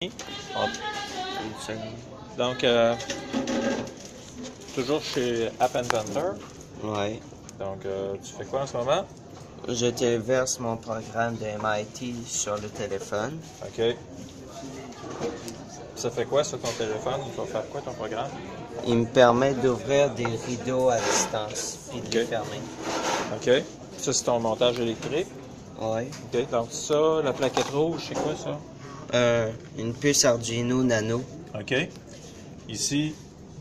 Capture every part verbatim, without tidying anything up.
Donc, euh, toujours chez App Inventor. Ouais. Donc, euh, tu fais quoi en ce moment? Je téléverse mon programme de M I T sur le téléphone. OK. Ça fait quoi sur ton téléphone? Il faut faire quoi ton programme? Il me permet d'ouvrir des rideaux à distance puis de OK. les fermer. OK. Ça, c'est ton montage électrique. Ouais. OK. Donc, ça, la plaquette rouge, c'est quoi ça? Euh, une puce Arduino Nano. OK. Ici,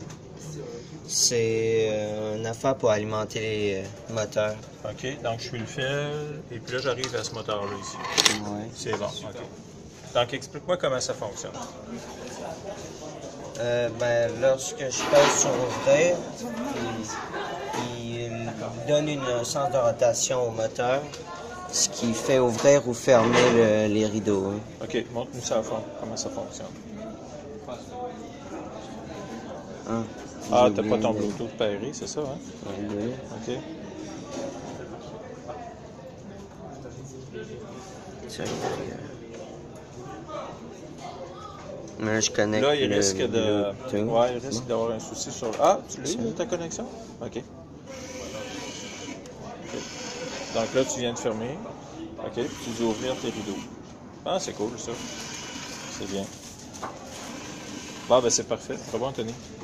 C'est euh, une affaire pour alimenter les euh, moteurs. OK. Donc, je suis le fil. Et puis là, j'arrive à ce moteur-là ici. Ouais. C'est bon. OK. Donc, explique-moi comment ça fonctionne. Euh, ben, lorsque je pèse sur ouvrir, il, il donne une sens de rotation au moteur, ce qui fait ouvrir ou fermer le- les rideaux. hein. OK. Montre-nous ça à fond. Comment ça fonctionne. Hein, Ah, j'ai t'as pas oublié ton de- Bluetooth pairé, c'est ça, hein? Ouais. OK. Tiens, puis, euh, Mais je connecte Là, il le risque de. Bluetooth. Ouais, il risque d'avoir un souci sur. Ah, tu l'as eu, ta connexion? OK. OK. Donc là, tu viens de fermer. OK. Puis tu dis ouvrir tes rideaux. Ah, c'est cool, ça. C'est bien. Bon, ben, c'est parfait. Au revoir, Anthony.